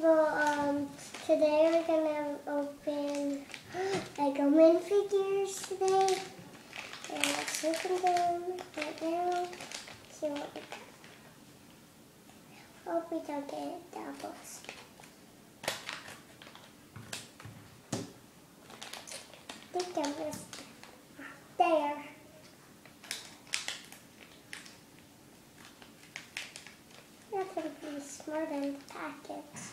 people, today we're gonna open Lego minifigures today. And let's open them right now. See what we got. Hope we don't get doubles. I think I missed there. That's gonna be smart in the packets.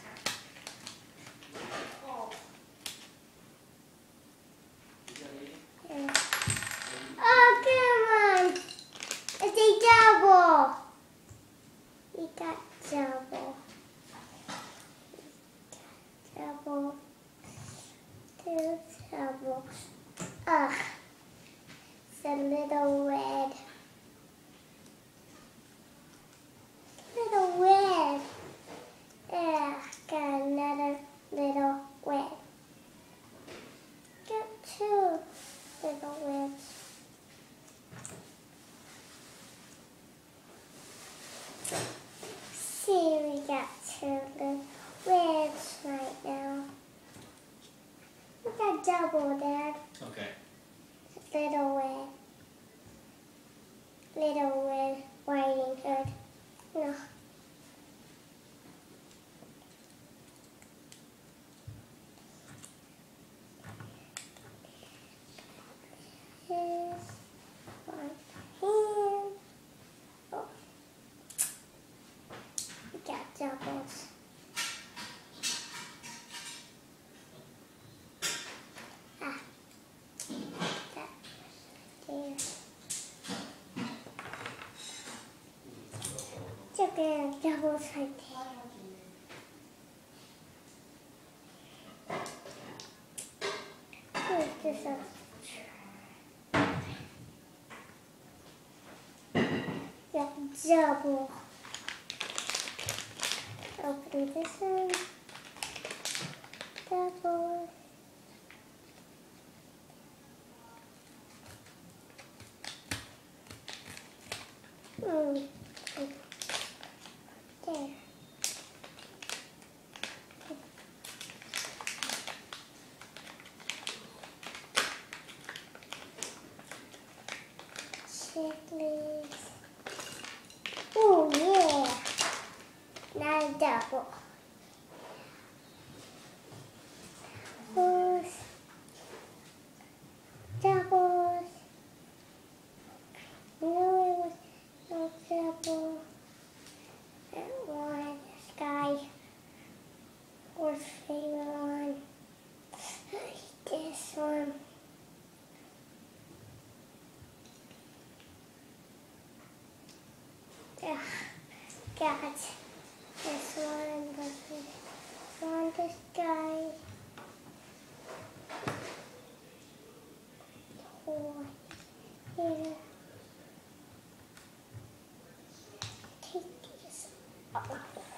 Yeah. Oh, come on! It's a double! We got double. Double. Two doubles. Ugh. It's a little red. Little red. Yeah, got another little red. Got two little reds. See, we got two little reds right now. We got double, Dad. Okay. Little red. Little red Riding Hood. No. Here's one here. Oh. We got doubles. Ah. That there. Look at doubles right there. Here's this one. Yeah, double. Open this one. Double. There. Checklist. Oh yeah. Now double. Doubles. No, it was no double. That one. Sky. Horse finger one. This one. Got this one, this guy. Oh, here. Take this off.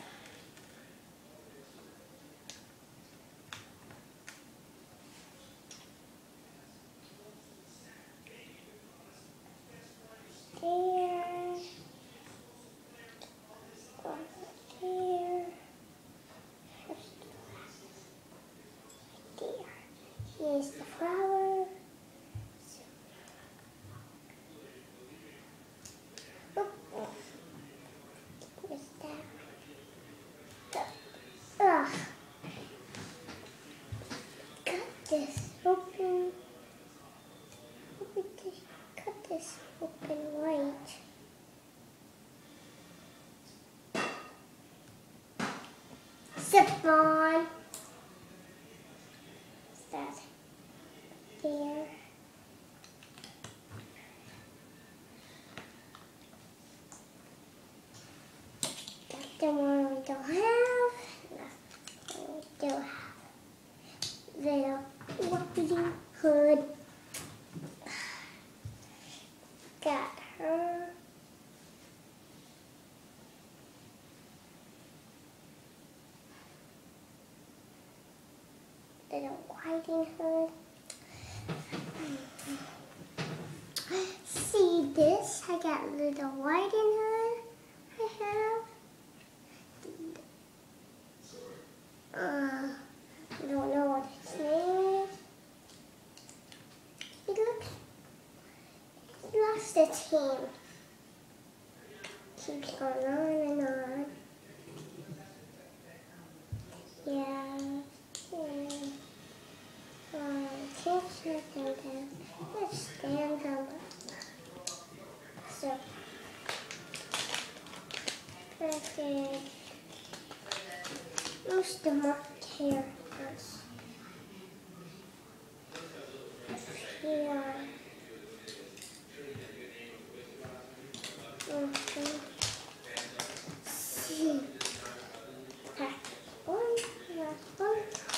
Here's the flower. Oh, what's that? Ugh. Cut this open. Cut this open right. Zip on. What's that? There. Got the one we don't have. No, we do have. Little Riding Hood. Got her. Little Riding Hood. See this? I got Little Riding Hood. I have team. Keeps going on and on. Yeah. Can't shut them down. Let's stand up. So, perfect. Most of my hair goes here. See. One, last one.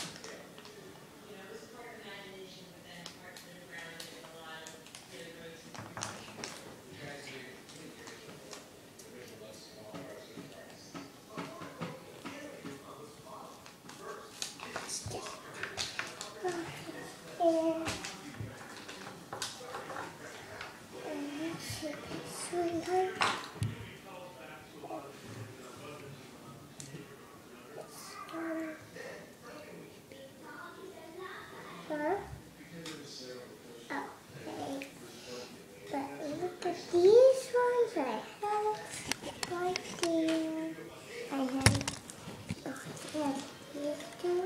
Huh? Okay. But look at these ones I have right there. I have these two.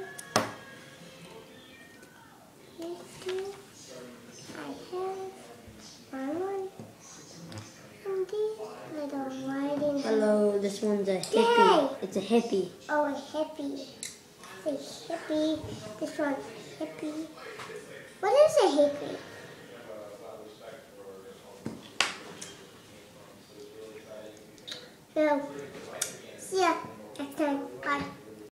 These two. I have one. And these little riding. Hello, this one's a hippie. Yay! It's a hippie. Oh, a hippie. It's a hippie. This one's a hippie. What is a hippie? No. See ya next time. Bye.